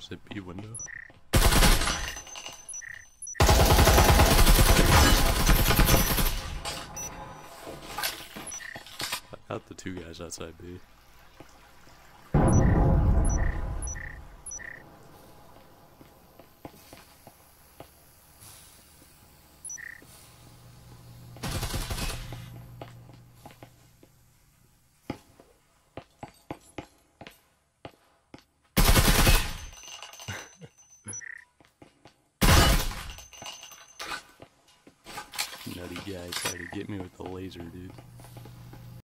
Is it B window? I got the two guys outside B. Nutty guy tried to get me with the laser, dude.